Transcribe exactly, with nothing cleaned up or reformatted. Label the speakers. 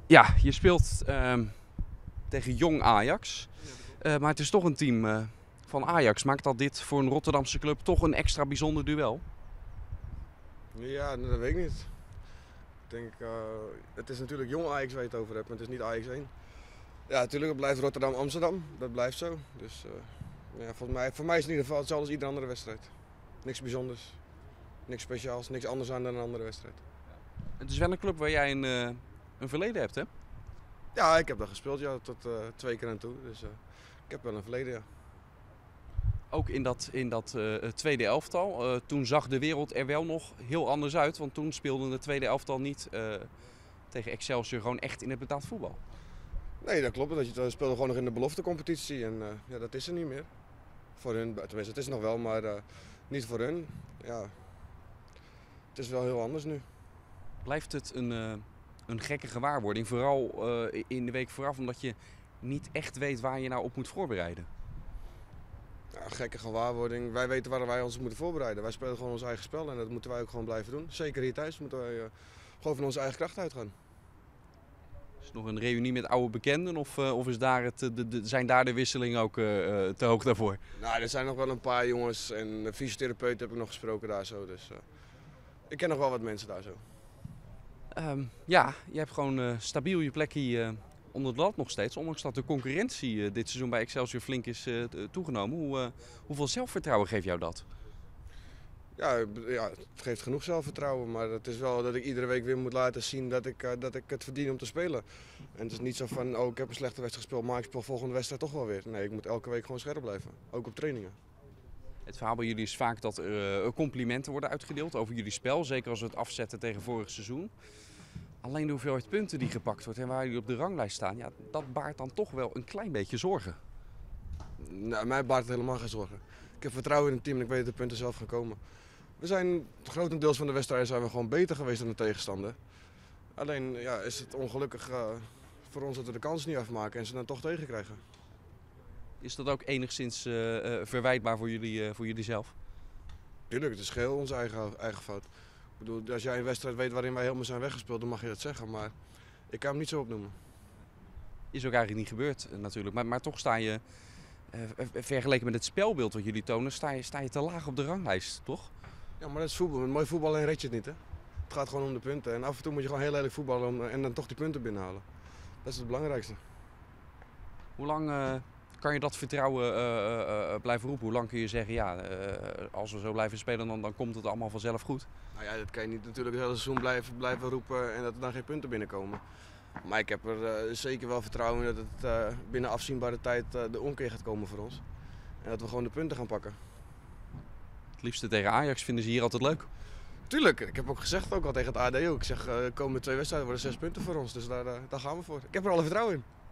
Speaker 1: Ja, je speelt ehm, tegen Jong Ajax. Eh, maar het is toch een team eh, van Ajax. Maakt dat dit voor een Rotterdamse club toch een extra bijzonder duel?
Speaker 2: Ja, nou, dat weet ik niet. Ik denk, eh, het is natuurlijk jong Ajax waar je het over hebt, maar het is niet Ajax één. Ja, natuurlijk, het blijft Rotterdam-Amsterdam. Dat blijft zo. Dus eh, ja, volgens mij, voor mij is het in ieder geval hetzelfde als iedere andere wedstrijd. Niks bijzonders, niks speciaals, niks anders aan dan een andere wedstrijd.
Speaker 1: Het is wel een club waar jij een, eh, een verleden hebt, hè?
Speaker 2: Ja, ik heb daar gespeeld, ja, tot eh, twee keer aan toe. Dus eh, ik heb wel een verleden, ja.
Speaker 1: Ook in dat, in dat eh, tweede elftal. Eh, toen zag de wereld er wel nog heel anders uit. Want toen speelde het tweede elftal niet eh, tegen Excelsior gewoon echt in het betaald voetbal.
Speaker 2: Nee, dat klopt. Dat je dat speelde gewoon nog in de beloftecompetitie en eh, ja, dat is er niet meer. Voor hun, tenminste, het is nog wel, maar eh, niet voor hun. Ja, het is wel heel anders nu.
Speaker 1: Blijft het een, eh, een gekke gewaarwording. Vooral eh, in de week vooraf, omdat je niet echt weet waar je nou op moet voorbereiden.
Speaker 2: Ja, gekke gewaarwording. Wij weten waar wij ons moeten voorbereiden. Wij spelen gewoon ons eigen spel en dat moeten wij ook gewoon blijven doen. Zeker hier thuis moeten wij uh, gewoon van onze eigen kracht uitgaan.
Speaker 1: Is het nog een reunie met oude bekenden of, uh, of is daar het, de, de, zijn daar de wisselingen ook uh, te hoog daarvoor?
Speaker 2: Nou, er zijn nog wel een paar jongens en de fysiotherapeut heb ik nog gesproken daar zo. Dus uh, ik ken nog wel wat mensen daar zo.
Speaker 1: Um, ja, je hebt gewoon uh, stabiel je plekje uh, onder de lat nog steeds. Ondanks dat de concurrentie uh, dit seizoen bij Excelsior flink is uh, toegenomen. Hoe, uh, hoeveel zelfvertrouwen geeft jou dat?
Speaker 2: Ja, ja, het geeft genoeg zelfvertrouwen, maar het is wel dat ik iedere week weer moet laten zien dat ik, uh, dat ik het verdien om te spelen. En het is niet zo van, oh ik heb een slechte wedstrijd gespeeld, maar ik speel volgende wedstrijd toch wel weer. Nee, ik moet elke week gewoon scherp blijven, ook op trainingen.
Speaker 1: Het verhaal bij jullie is vaak dat er uh, complimenten worden uitgedeeld over jullie spel, zeker als we het afzetten tegen vorig seizoen. Alleen de hoeveelheid punten die gepakt wordt en waar jullie op de ranglijst staan, ja, dat baart dan toch wel een klein beetje zorgen.
Speaker 2: Nou, mij baart het helemaal geen zorgen. Ik heb vertrouwen in het team en ik weet dat de punten zelf gaan komen. We zijn grotendeels van de wedstrijden zijn we gewoon beter geweest dan de tegenstander. Alleen ja, is het ongelukkig uh, voor ons dat we de kans niet afmaken en ze dan toch tegenkrijgen.
Speaker 1: Is dat ook enigszins uh, uh, verwijtbaar voor jullie, uh, voor jullie zelf?
Speaker 2: Tuurlijk, het is geheel onze eigen, eigen fout. Ik bedoel, als jij een wedstrijd weet waarin wij helemaal zijn weggespeeld, dan mag je dat zeggen. Maar ik kan hem niet zo opnoemen.
Speaker 1: Is ook eigenlijk niet gebeurd natuurlijk. Maar, maar toch sta je, uh, vergeleken met het spelbeeld wat jullie tonen, sta je, sta je te laag op de ranglijst, toch?
Speaker 2: Ja, maar dat is voetbal. Met mooi voetbal alleen red je het niet, hè? Het gaat gewoon om de punten. En af en toe moet je gewoon heel lelijk voetballen om, en dan toch die punten binnenhalen. Dat is het belangrijkste.
Speaker 1: Hoe lang uh, kan je dat vertrouwen uh, uh, blijven roepen? Hoe lang kun je zeggen, ja, uh, als we zo blijven spelen, dan, dan komt het allemaal vanzelf goed?
Speaker 2: Nou ja, dat kan je niet natuurlijk het hele seizoen blijven, blijven roepen en dat er dan geen punten binnenkomen. Maar ik heb er uh, zeker wel vertrouwen in dat het uh, binnen afzienbare tijd uh, de omkeer gaat komen voor ons. En dat we gewoon de punten gaan pakken.
Speaker 1: Het liefste tegen Ajax vinden ze hier altijd leuk.
Speaker 2: Tuurlijk, ik heb ook gezegd, ook al tegen het A D ook. Ik zeg, uh, de komende twee wedstrijden worden zes punten voor ons, dus daar, uh, daar gaan we voor. Ik heb er alle vertrouwen in.